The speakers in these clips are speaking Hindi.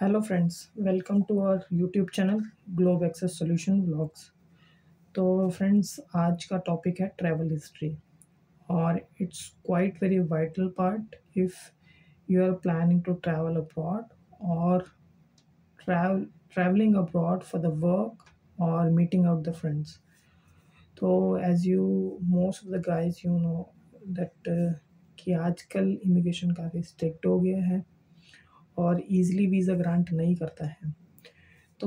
Hello friends, welcome to our YouTube channel Globe Access Solution vlogs. तो फ्रेंड्स, आज का टॉपिक है ट्रैवल हिस्ट्री और it's quite very vital part if you are planning to travel abroad or travelling abroad for the work or meeting out the friends. तो as you most of the guys you know that कि आजकल इमिग्रेशन काफ़ी स्ट्रिक्ट हो गया है और ईज़िली वीज़ा ग्रांट नहीं करता है। तो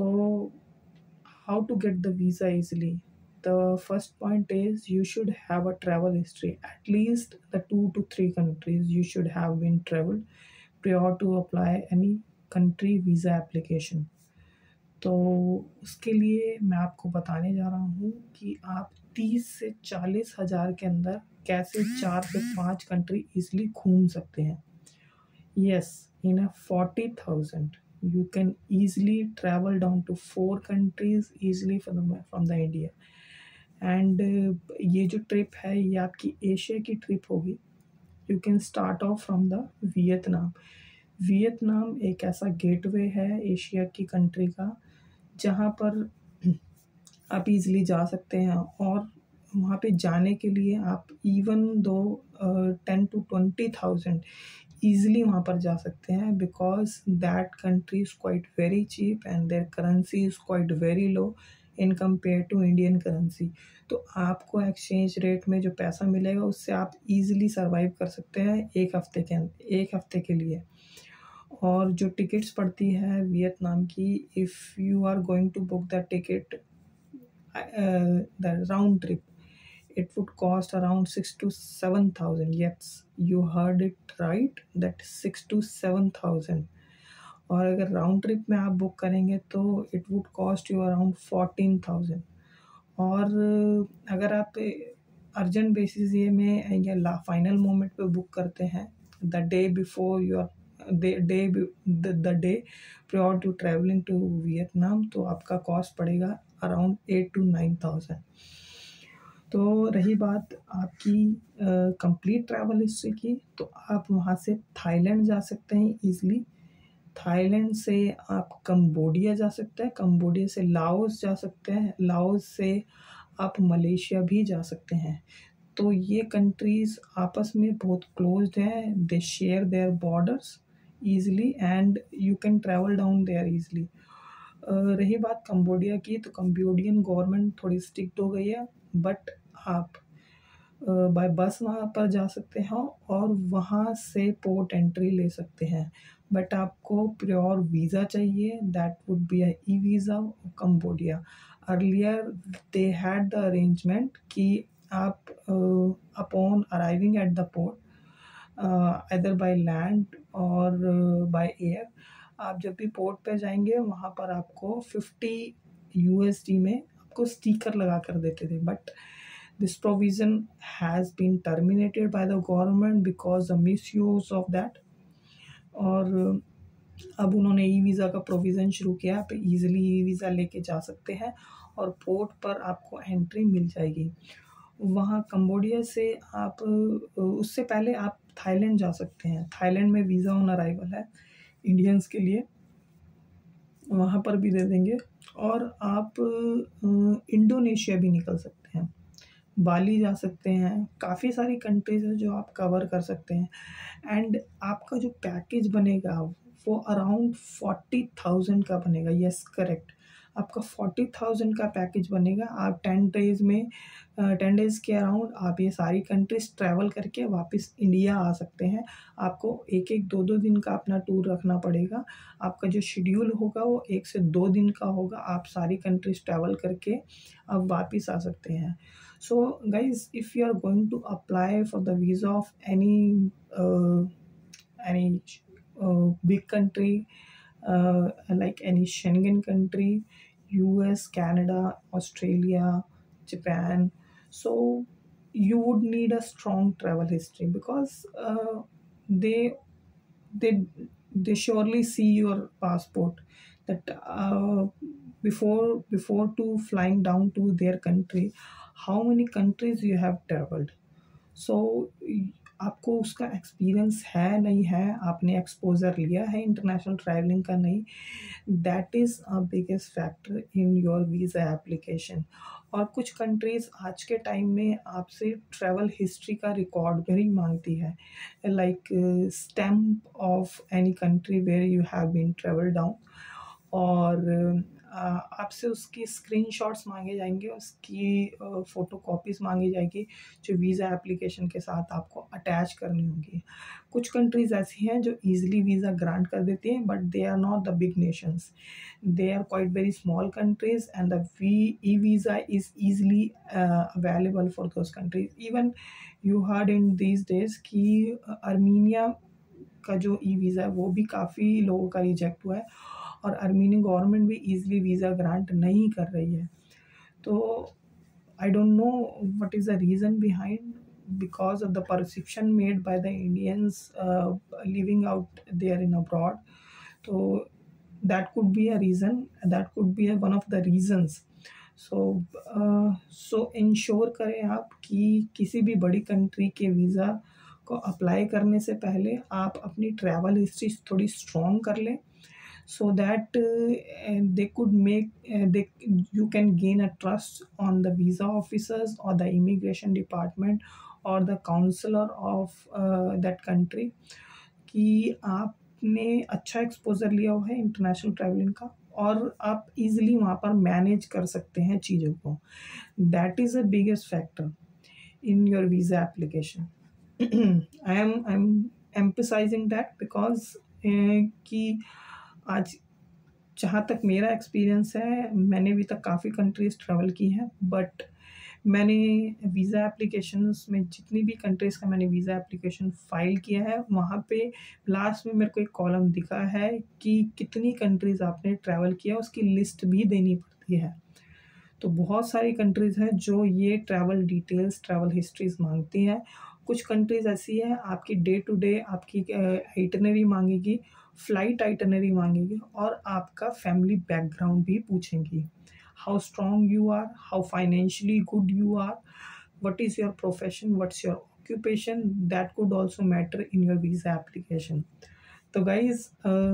how to get the visa easily? The first point is you should have a travel history. At least the 2 to 3 countries you should have been traveled prior to apply any country visa application. तो उसके लिए मैं आपको बताने जा रहा हूँ कि आप 30 से 40 हज़ार के अंदर कैसे 4 से 5 कंट्री इजली घूम सकते हैं। Yes, in a 40,000, you can easily travel down to 4 countries easily from the India. And ये जो ट्रिप है ये आपकी एशिया की ट्रिप होगी। You can start off from the Vietnam. Vietnam एक ऐसा गेटवे है एशिया की कंट्री का जहाँ पर आप इजीली जा सकते हैं और वहाँ पे जाने के लिए आप इवन दो 10 to 20,000 ईज़िली वहाँ पर जा सकते हैं because that country is quite very cheap and their currency is quite very low in compare to Indian currency. तो आपको एक्सचेंज रेट में जो पैसा मिलेगा उससे आप इजीली सर्वाइव कर सकते हैं एक हफ्ते के लिए। और जो टिकट्स पड़ती है वियतनाम की, if you are going to book the ticket the round trip, it would cost around 6 to 7 thousand. Yes, you heard it right, that 6 to 7 thousand. और अगर राउंड ट्रिप में आप बुक करेंगे तो it would cost you around 14,000। और अगर आप अर्जेंट बेसिस ये में या फाइनल मोमेंट पे बुक करते हैं the day before your the day prior to travelling to Vietnam, तो आपका कॉस्ट पड़ेगा अराउंड 8 to 9,000। तो रही बात आपकी कंप्लीट ट्रैवल हिस्ट्री की, तो आप वहाँ से थाईलैंड जा सकते हैं ईज़िली। थाईलैंड से आप कंबोडिया जा सकते हैं, कंबोडिया से लाओस जा सकते हैं, लाओस से आप मलेशिया भी जा सकते हैं। तो ये कंट्रीज़ आपस में बहुत क्लोज्ड हैं, they share their borders easily and you can travel down there easily. रही बात कंबोडिया की, तो कंबोडियन गवर्नमेंट थोड़ी स्ट्रिक्ट हो गई है, बट आप बाय बस वहाँ पर जा सकते हैं और वहाँ से पोर्ट एंट्री ले सकते हैं। बट आपको प्योर वीज़ा चाहिए, that would be a e visa Cambodia. Earlier they had the arrangement कि आप upon arriving at the port either by land or by air, आप जब भी पोर्ट पे जाएंगे वहाँ पर आपको 50 USD में आपको स्टिकर लगा कर देते थे। But this provision has been terminated by the government because the misuse of that. और अब उन्होंने ई वीज़ा का प्रोविज़न शुरू किया, आप इजीली ई वीज़ा लेके जा सकते हैं और पोर्ट पर आपको एंट्री मिल जाएगी। वहाँ कंबोडिया से आप उससे पहले आप थाईलैंड जा सकते हैं। थाईलैंड में वीज़ा ऑन अराइवल है इंडियंस के लिए, वहाँ पर भी दे देंगे। और आप इंडोनेशिया भी निकल सकते हैं, बाली जा सकते हैं, काफ़ी सारी कंट्रीज़ हैं जो आप कवर कर सकते हैं। एंड आपका जो पैकेज बनेगा वो अराउंड 40,000 का बनेगा। यस, करेक्ट, आपका 40,000 का पैकेज बनेगा। आप 10 डेज़ के अराउंड आप ये सारी कंट्रीज़ ट्रैवल करके वापस इंडिया आ सकते हैं। आपको 1-1, 2-2 दिन का अपना टूर रखना पड़ेगा। आपका जो शेड्यूल होगा वो 1 से 2 दिन का होगा। आप सारी कंट्रीज़ ट्रैवल करके आप वापस आ सकते हैं। So guys, if you are going to apply for the visa of any big country, like any Schengen country, US, Canada, Australia, Japan, so you would need a strong travel history because they they they surely see your passport that before to flying down to their country, how many countries you have traveled. So आपको उसका एक्सपीरियंस है नहीं है, आपने एक्सपोज़र लिया है इंटरनेशनल ट्रैवलिंग का नहीं, that is a biggest factor in your visa application. और कुछ कंट्रीज़ आज के टाइम में आपसे ट्रैवल हिस्ट्री का रिकॉर्ड भी माँगती है, like stamp of any country where you have been travel down, और आपसे उसकी स्क्रीनशॉट्स माँगे जाएँगे, उसकी फ़ोटोकॉपीज़ माँगी जाएगी, जो वीज़ा एप्लीकेशन के साथ आपको अटैच करनी होगी। कुछ कंट्रीज़ ऐसी हैं जो ईज़िली वीज़ा ग्रांट कर देती हैं, but they are not the big nations. They are quite very small countries, and the e-visa is easily available for those countries. Even you heard in these days कि अर्मीनिया का जो ई वीज़ा है वो भी काफ़ी लोगों का रिजेक्ट हुआ है, और अर्मेनियन गवर्नमेंट भी ईज़िली वीज़ा ग्रांट नहीं कर रही है। तो I don't know what is the reason behind, because of the perception made by the Indians living out there in abroad. So that could be a reason, that could be one of the reasons. So ensure करें आप कि किसी भी बड़ी कंट्री के वीज़ा को अप्लाई करने से पहले आप अपनी ट्रैवल हिस्ट्री थोड़ी स्ट्रॉन्ग कर लें, so that they could make they you can gain a trust on the visa officers or the immigration department or the counselor of that country, कि आपने अच्छा एक्सपोज़र लिया हुआ है इंटरनेशनल ट्रैवलिंग का, और आप इज़िली वहाँ पर मैनेज कर सकते हैं चीज़ों को। That is the biggest factor in your visa application. I am emphasizing that because कि आज जहाँ तक मेरा एक्सपीरियंस है, मैंने अभी तक काफ़ी कंट्रीज़ ट्रैवल की हैं, बट मैंने वीज़ा एप्लीकेशंस में जितनी भी कंट्रीज़ का मैंने वीज़ा एप्लीकेशन फ़ाइल किया है, वहाँ पे लास्ट में मेरे को एक कॉलम दिखा है कि कितनी कंट्रीज़ आपने ट्रैवल किया, उसकी लिस्ट भी देनी पड़ती है। तो बहुत सारी कंट्रीज़ हैं जो ये ट्रैवल डिटेल्स, ट्रैवल हिस्ट्रीज़ माँगती हैं। कुछ कंट्रीज़ ऐसी हैं आपकी डे टू डे आपकी आइटिनरी माँगेगी, फ्लाइट आइटिनरी माँगेगी, और आपका फैमिली बैकग्राउंड भी पूछेंगी। How strong you are, how financially good you are, what is your profession, what's your occupation, that could also matter in your visa application. तो गाइज़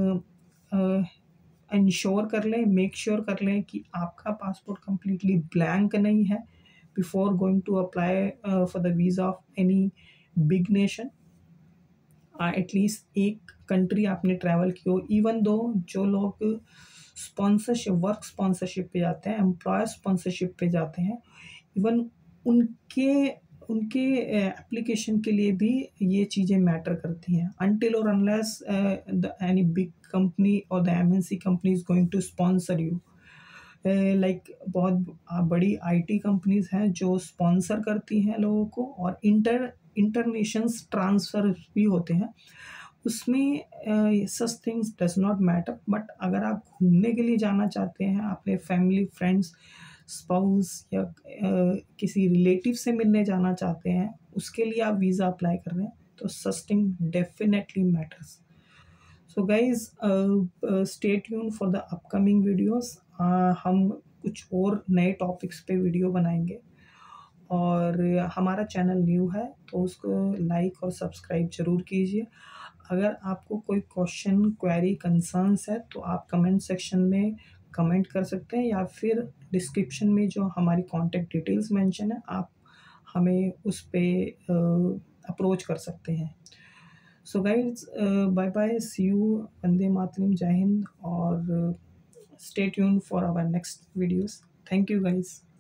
इंश्योर कर लें, मेक श्योर कर लें कि आपका पासपोर्ट कंप्लीटली ब्लैंक नहीं है before going to apply for the visa of any big nation. At least एक कंट्री आपने ट्रैवल की हो, इवन दो जो लोग स्पॉन्सरशिप, वर्क स्पॉन्सरशिप पे जाते हैं, एम्प्लॉयर स्पॉन्सरशिप पे जाते हैं, इवन उनके उनके एप्लीकेशन के लिए भी ये चीज़ें मैटर करती हैं। अनटिल और unless the any big company or the MNC company is going to sponsor you, like बहुत बड़ी आईटी कंपनीज़ हैं जो स्पॉन्सर करती हैं लोगों को, और इंटरनेशंस ट्रांसफ़र भी होते हैं। उसमें such things does not matter, but अगर आप घूमने के लिए जाना चाहते हैं, अपने फैमिली, फ्रेंड्स, स्पाउस या किसी रिलेटिव से मिलने जाना चाहते हैं, उसके लिए आप वीज़ा अप्लाई कर रहे हैं, तो such thing definitely matters. So guys stay tune for the upcoming videos. हम कुछ और नए टॉपिक्स पे वीडियो बनाएंगे, और हमारा चैनल न्यू है तो उसको लाइक और सब्सक्राइब ज़रूर कीजिए। अगर आपको कोई क्वेश्चन, क्वेरी, कंसर्न्स है तो आप कमेंट सेक्शन में कमेंट कर सकते हैं, या फिर डिस्क्रिप्शन में जो हमारी कॉन्टैक्ट डिटेल्स मेंशन है, आप हमें उस पे अप्रोच कर सकते हैं। So guys bye bye, see you, वंदे मातरम, जय हिंद, और stay tune for our next videos. Thank you guys.